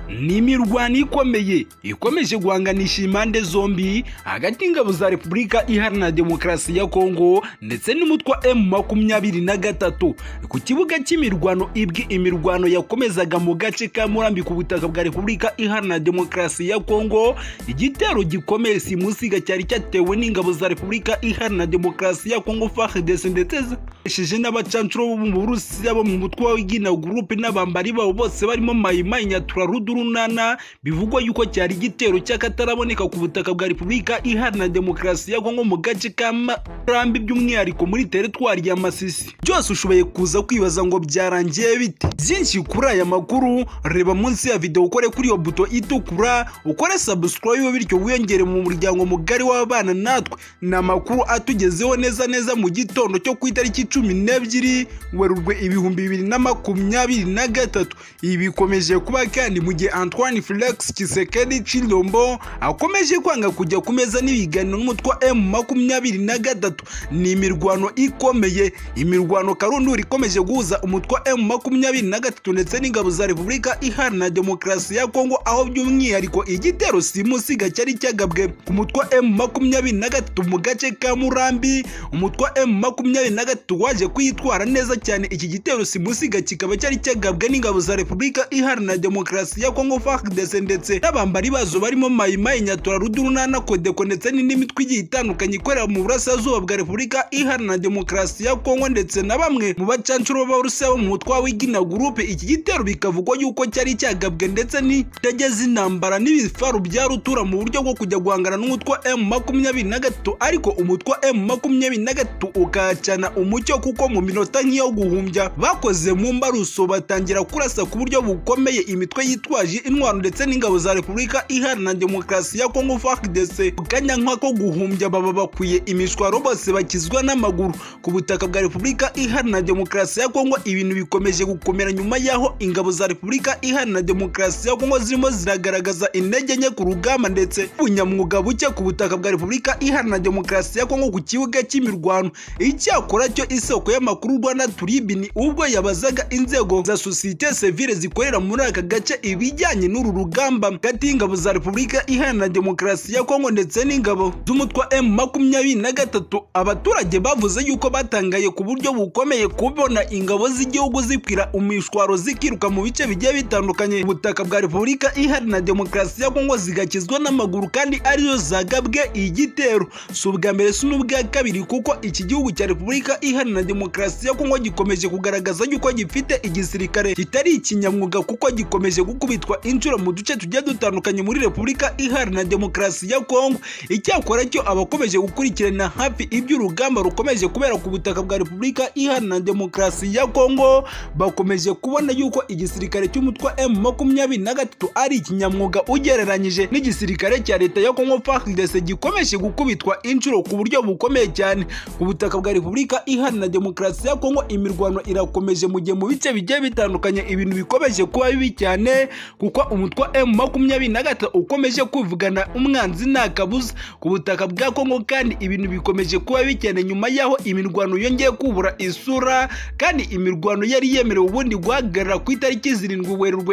ni imirwano ikomeye ikomeje guhanganisha impande zombi hagati y'ingabo za Repubulika Iharanira Demokarasi ya Kongo ndetse n'umutwe wa M23 ku kibuga cy'imirwano imirwano yakomezaga mu gace ka Murambi ku butaka bwa Repubulika Iharanira Demokarasi ya Kongo. Igitero gikomeye simusiga cyari cyatewe n'ingabo za Repubulika Iharanira Demokarasi ya Kongo Fardc ndetse zisheje n'abacancuro bo mu Burusiya bo mu mutwe wa Igina groupe n'abambari babo bose barimo Mayimayi Nyatura Rudurunana. Bivugwa yuko cyari igitero cy'akataraboneka ku butaka bwa Repubulika Iharanira Demokarasi ya Kongo mu gace ka Murambi by'umwihariko muri teritwari ya Masisi. Byose ushoboye kuza kwibaza ngo byarangiye bite. Byinshi kuri aya makuru reba munsi ya video, ukore kuri iyo buto itukura, ukore subscribe bityo wiyongere mu muryango mugari w'abana natwe. Na makuru atugezeho neza mu gitondo cyo ku itariki 12 Werurwe 2023. Ibi bikomeje kuba kandi mu gihe Antoine Felix Tshisekedi Tshilombo akomeje kwanga kujya kumeza n'ibiganiro n'umutwe M23. Ni imirwano ikomeye, imirwano karundura ikomeje guhuza umutwe M23 ndetse n'ingabo za Repubulika Iharanira Demokarasi ya Kongo, aho by'umwihariko igitero simusiga cyari cyagabwe ku mutwe M23 mu gace ka Murambi. Umutwe M23 waje kwitwara neza cyane. Iki gitero simusiga kikaba cyari cyagabwe n'ingabo za Repubulika Iharanira Demokarasi ya Kongo Fardc ndetse n'abambari bazo barimo Mayimayi Nyatura Rudurunana Kodeko ndetse n'indi mitwe igiye itandukanye ikorera mu burasirazuba bwa Repubulika Iharanira Demokarasi ya Kongo ndetse na bamwe mu bacancuro b'Abarusiya bo mu mutwe wa Igina groupe. Iki gitero bikavugwa yuko cyari cyagabwe ndetse n'indege z'intambara n'ibifaru bya rutura mu buryo bwo kujya guhangana n'umutwe wa M23, ariko umutwe wa M23 ukacana umucyo kuko mu minota nk'iyo guhumbya bakoze mu mbaruso batangira kurasa ku buryo bukomeye imitwe yitwaje intwaro ndetse n'ingabo za Repubulika Iharanira Demokarasi ya Kongo Fardc. Kanya nk'ako guhumbya baba bakwiye imishwaro bose bakizwa n'amaguru ku butaka bwa Repubulika Iharanira Demokarasi ya Kongo. Ibintu bikomeje gukomera nyuma yaho ingabo za Repubulika Iharanira Demokarasi ya Kongo zirimo ziragaragaza intege nke ku rugamba ndetse ubunyamwuga buke ku butaka bwa Repubulika Iharanira Demokarasi ya Kongo ku kibuga cy'imirwano. Icyakora cyo isoko y'amakuru Rwanda Turibini ubwo yabazaga inzego za societe civile zikorera muri aka gace ibijyanye n'uru rugamba hagati y'ingabo za Repubulika Iharanira Demokarasi ya Kongo ndetse n'ingabo z'umutwe M23, abaturage bavuze yuko batangaye ku buryo bukomeye kubona ingabo z'igihugu zikwira umishwaro zikiruka mu bice bigiye bitandukanye ubutaka bwa Repubulika Iharanira Demokarasi ya Kongo zigakizwa n'amaguru kandi arizo zagabwe igitero. Si ubwa mbere si n'ubwa kabiri kuko iki gihugu cya Repubulika Iharanira Demokarasi ya Kongo gikomeje kugaragaza yuko gifite igisirikare kitari ikinyamwuga kuko gikomeje gukubitwa inshuro mu duce tugiye dutandukanye muri Repubulika Iharanira Demokarasi ya Kongo. Icyakora cyo abakomeje gukurikirana hafi iby'urugamba rukomeje kubera ku butaka bwa Repubulika Iharanira Demokarasi ya Kongo bakomeje kubona yuko igisirikare cy'umutwe M23 ari ikinyamwuga ugereranyije n'igisirikare cya leta ya Kongo Fardc gikomeje gukubitwa inshuro ku buryo bukomeye cyane ku butaka bwa Repubulika Iharanira Demokarasi ya Kongo. Imirwano irakomeje mu gihe mu bice bigiye bitandukanye ibintu bikomeje kuba bibi cyane kuko umutwe M23 ukomeje kwivugana umwanzi nta kabuza ku butaka bwa Kongo, kandi ibintu bikomeje kuba bibi cyane nyuma yaho imirwano yongeye kubura isura kandi imirwano yari yemerewe ubundi guhagarara ku itariki 7 Werurwe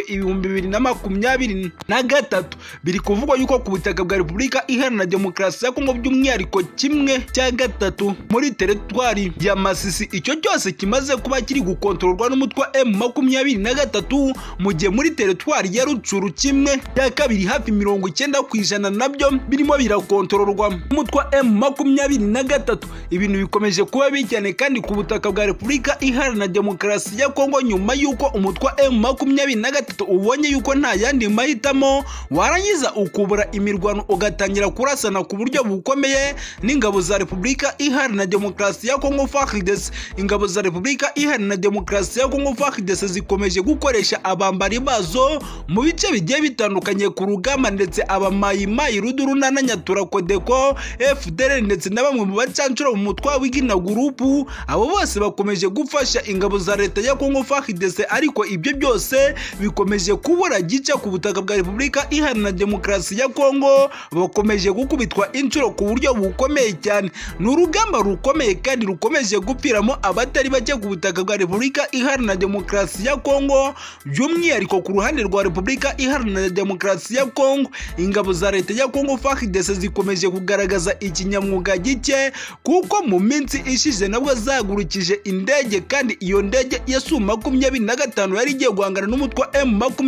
2023. Biri kuvugwa yuko ku butaka bwa Repubulika Iharanira Demokarasi ya Kongo by'umwihariko kimwe cya gatatu muri teritwari ya Masisi icyo cyose kimaze kuba kiri gukontororwa n'umutwe wa M23, mu gihe muri teritwari ya Rucuru kimwe cya kabiri hafi 90% nabyo birimo birakontororwa n'umutwe wa M23. Ibintu bikomeje kuba bijyane kandi ku butaka bwa Repubulika Iharanira Demokarasi ya Kongo nyuma yuko umutwe wa M23 ubonye yuko nta yandi mahitamo warangiza ukubura imirwano ugatangira kurasana ku buryo bukomeye n'ingabo za Repubulika Iharanira Demokarasi ya Kongo Fardc. Ingabo za Repubulika Iharanira Demokarasi ya Kongo Fardc zikomeje gukoresha abambari bazo mu bice bigiye bitandukanye ku rugamba ndetse abamayimayi Rudurunana Nyatura Kodeko FDL ndetse na bamwe mu bacancuro mu mutwe wa Igina groupe. Abo bose bakomeje gufasha ingabo za leta ya Kongo Fardc, ariko ibyo byose bikomeje kubura gica ku butaka bwa Repubulika Iharanira Demokarasi ya Kongo. Bakomeje gukubitwa inshuro ku buryo bukomeye cyane. Ni urugamba rukomeye kandi rukomeje gupfiramo abatari bake ku butaka bwa Repubulika Iharanira Demokarasi ya Kongo by'umwihariko ku ruhande rwa Repubulika Iharanira Demokarasi ya Kongo. Ingabo za leta ya Kongo Fardc zikomeje kugaragaza ikinyamwuga gike kuko mu minsi ishize nabwo zagurukije indege, kandi iyo ndege ya Su-25 yari igiye guhangana n'umutwe wa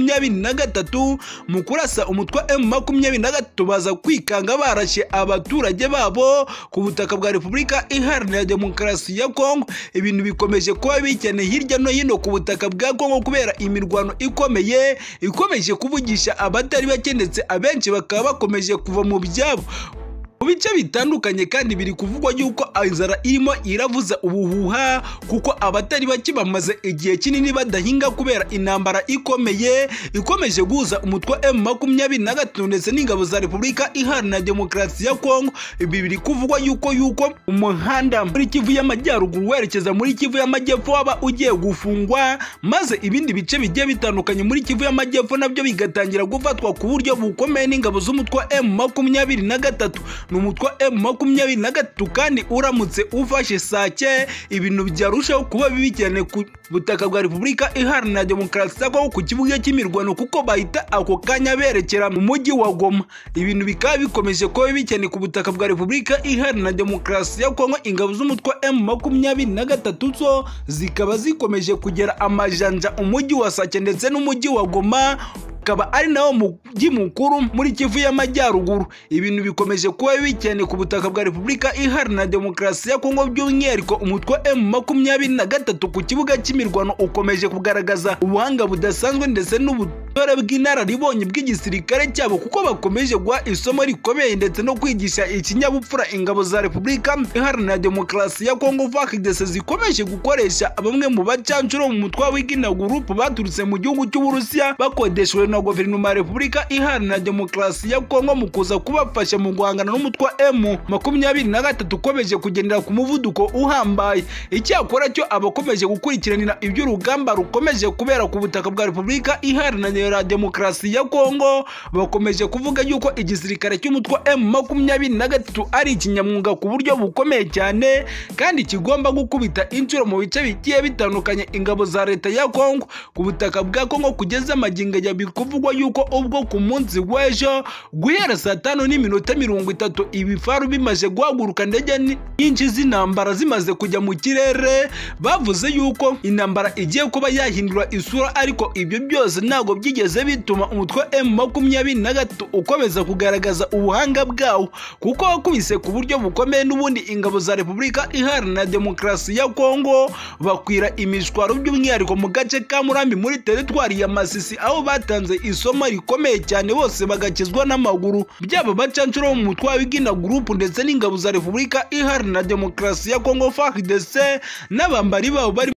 M23 mu kurasa umutwe wa M23 baza kwikanga barashe abaturage babo ku butaka bwa Repubulika Iharanira Demokarasi ya Kongo. Ibintu bikomeje kuba bikene hirya no hino ku butaka bwa Kongo kubera imirwano ikomeje kuvugisha abatari bake, ndetse abenshi bakaba bakomeje kuva mu byabo mu bice bitandukanye, kandi biri kuvugwa yuko inzara irimo iravuza ubuhuha kuko abatari bake bamaze igihe kinini badahinga kubera intambara ikomeje guhuza umutwe wa M23 ndetse n'ingabo za Repubulika Iharanira Demokarasi ya Kongo. Ibi biri kuvugwa yuko umuhanda muri Kivu y'Amajyaruguru werekeza muri Kivu y'Amajyepfo waba ugiye gufungwa, maze ibindi bice bigiye bitandukanye muri Kivu y'Amajyepfo nabyo bigatangira gufatwa ku buryo bukomeye n'ingabo z'umutwe wa M23. Umutwe M23 kandi uramutse ufashe Sake, ibintu byarushaho kuba bibi cyane ku butaka bwa Repubulika Iharanira Demokarasi ya Kongo ku kibuga cy'imirwano, kuko bahita ako kanya berekera mu mujyi wa Goma. Ibintu bikaba bikomeje kuba bibi cyane ku butaka bwa Repubulika Iharanira Demokarasi ya Kongo. Ingabo z'umutwe M23 zo zikaba zikomeje kugera amajanja umujyi wa Sake ndetse n'umujyi wa Goma, akaba ari nawo mujyi mukuru muri Kivu y'Amajyaruguru. Ibintu bikomeje kuba bibi cyane ku butaka bwa Repubulika Iharanira Demokarasi ya Kongo, by'umwihariko umutwe wa M23 ku kibuga cy'imirwano ukomeje kugaragaza ubuhanga budasanzwe ndetse n'ubutore bw'inararibonye bw'igisirikare cyabo, kuko bakomeje guha isomo rikomeye ndetse no kwigisha ikinyabupfura ingabo za Repubulika Iharanira Demokarasi ya Kongo Fardc zikomeje gukoresha bamwe mu bacancuro mu mutwe w'Igitondo baturutse mu gihugu cy'Uburusiya bakodeshwe na guverinoma ya Repubulika Iharanira Demokarasi ya Kongo mu kuza kubafasha mu guhangana n'umutwe wa M23 ukomeje kugendera ku muvuduko uhambaye. Icyakora cyo abakomeje gukurikiranira iby'urugamba rukomeje kubera ku butaka bwa Repubulika Iharanira Demokarasi ya Kongo bakomeje kuvuga yuko igisirikare cy'umutwe wa M23 ari ikinyamwuga ku buryo bukomeye cyane, kandi kigomba gukubita inshuro mu bice bigiye bitandukanye ingabo za leta ya Kongo ku butaka bwa Kongo. Kugeza magingo ya kuvugwa yuko ubwo ku munsi w'ejo guhera saa 5:30 ibifaru bimaze guhaguruka, ndege nyinshi z'intambara zimaze kujya mu kirere, bavuze yuko intambara igiye kuba yahindura isura, ariko ibyo byose ntabwo byigeze bituma umutwe M23 ukomeza kugaragaza ubuhanga bwawo, kuko wakubise ku buryo bukomeye n'ubundi ingabo za Repubulika Iharanira Demokarasi ya Kongo bakwira imishwaro, by'umwihariko mu gace ka Murambi muri teritwari ya Masisi, aho batanze isomo rikomeye cyane bose bagakizwa n'amaguru, byaba bacancuro mu mutwe w'Igitondo ndetse n'ingabo za Repubulika Iharanira Demokarasi ya Kongo Fardc n'abambari babo bari